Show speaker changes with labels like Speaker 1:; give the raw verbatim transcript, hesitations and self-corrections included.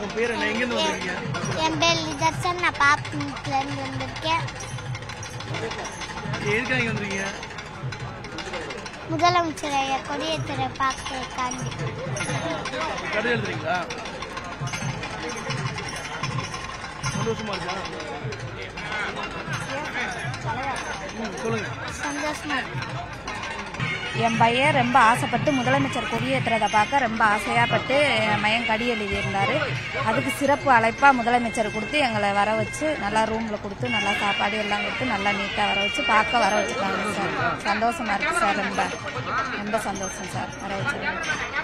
Speaker 1: உங்க பேர் என்ன? எங்க இருந்து வந்தீங்க?
Speaker 2: என் பேர் லிதர்சன். நான் பாப்பூர்ல இருந்து வந்திருக்கேன்.
Speaker 1: எதுக்காக இங்க வந்தீங்க?
Speaker 2: முதலமைச்சர் ஐயா கொடியேற்ற பார்க்கறதுக்காண்டி.
Speaker 1: கதை எழுதுறீங்களா? சந்தோஷமா இருக்கா? சொல்லுங்க.
Speaker 2: சந்தோஷமா இருக்கு.
Speaker 3: என் பையன் ரொம்ப ஆசைப்பட்டு முதலமைச்சர் கொடியேற்றுறதை பார்க்க ரொம்ப ஆசையாகப்பட்டு என் பையன் கடி எழுதியிருந்தார். அதுக்கு சிறப்பு அழைப்பாக முதலமைச்சர் கொடுத்து எங்களை வர வச்சு நல்லா ரூமில் கொடுத்து நல்லா சாப்பாடு எல்லாம் கொடுத்து நல்லா நீட்டாக வர வச்சு பார்க்க வர வச்சுருக்காங்க சார். சந்தோஷமாக இருக்குது சார். ரொம்ப ரொம்ப சந்தோஷம் சார் வர வச்சுருக்காங்க.